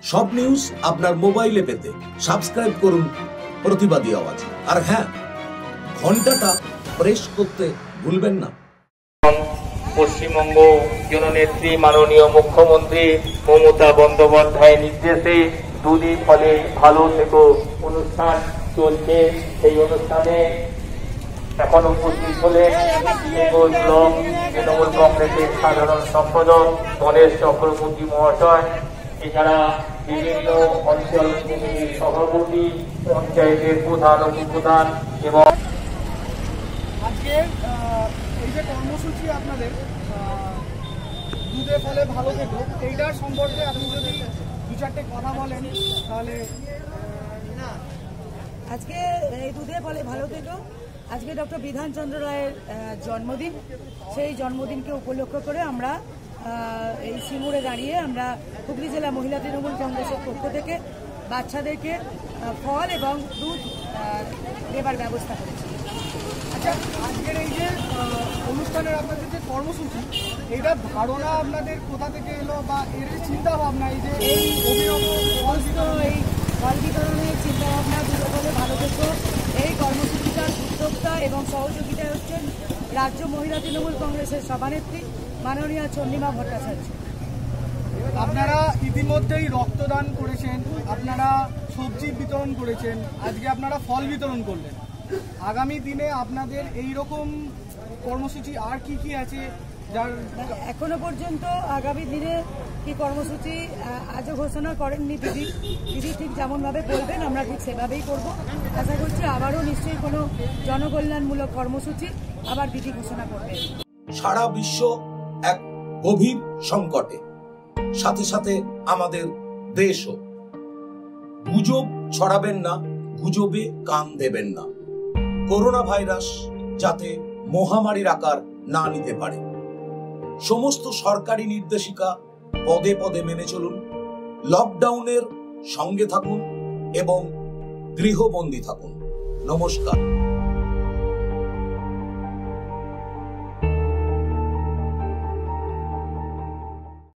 সব নিউজ আপনার মোবাইলে পেতে সাবস্ক্রাইব করুন প্রতিবাদী আওয়াজ। আর হ্যাঁ, ঘন্টাটা প্রেস করতে ভুলবেন না। পশ্চিমবঙ্গ জননেত্রী মাননীয় মুখ্যমন্ত্রী মমতা বন্দ্যোপাধ্যায়ের নির্দেশে দুদিন ফলে ভালো থেকো অনুষ্ঠান চলছে। এই অনুষ্ঠানে এখন উপস্থিত হলেন বেঙ্গল ব্লক তৃণমূল কংগ্রেসের সাধারণ সম্পাদক গণেশ চক্রবর্তী মহাশয়, এছাড়া বিভিন্ন অঞ্চল কমিটির সভাপতি, পঞ্চায়েতের প্রধান উপপ্রধান এবং আজকে এই যে কর্মসূচি আপনাদের দুধে ফলে ভালো থেকো, এইটার সম্পর্কে আপনি যদি দু চারটে কথা বলেন তাহলে। আজকে এই দুধে ফলে ভালো থেকো, আজকে ডক্টর বিধানচন্দ্র রায়ের জন্মদিন। সেই জন্মদিনকে উপলক্ষ করে আমরা এই সিঙ্গুরে দাঁড়িয়ে আমরা হুগলি জেলা মহিলা তৃণমূল কংগ্রেসের পক্ষ থেকে বাচ্চাদেরকে ফল এবং দুধ দেবার ব্যবস্থা করেছি। আচ্ছা, আজকের এই যে অনুষ্ঠানের আপনাদের যে কর্মসূচি, এটা ধারণা আপনাদের কোথা থেকে এলো বা এর চিন্তা ভাবনা, এই যে এই এই ফল বিতরণের চিন্তা ভাবনা দুধে ফলে ভালো থেকো এই কর্মসূচিটার উদ্যোক্তা এবং সহযোগিতা হচ্ছেন রাজ্য মহিলা তৃণমূল কংগ্রেসের সভানেত্রী মাননীয় চন্দ্রিমা ভট্টাচার্য। আপনারা ইতিমধ্যেই রক্তদান করেছেন, আপনারা সবজি বিতরণ করেছেন, আজকে আপনারা ফল বিতরণ করলেন। আগামী দিনে আপনাদের এই রকম কর্মসূচি আর কি কি আছে? যার এখনো পর্যন্ত আগামী দিনে কি কর্মসূচি আজও ঘোষণা করেননি দিদি। ঠিক যেমনভাবে বলবেন আমরা ঠিক সেভাবেই করব। আশা করছি আবারও নিশ্চয়ই কোনো জনকল্যাণমূলক কর্মসূচি আবার দিদি ঘোষণা করবেন। সারা বিশ্ব এক গভীর সংকটে, সাথে সাথে আমাদের দেশও। গুজব ছড়াবেন না, গুজবে কান দেবেন না। করোনা ভাইরাস যাতে মহামারীর আকার না নিতে পারে, সমস্ত সরকারি নির্দেশিকা পদে পদে মেনে চলুন। লকডাউনের সঙ্গে থাকুন এবং গৃহবন্দী থাকুন। নমস্কার।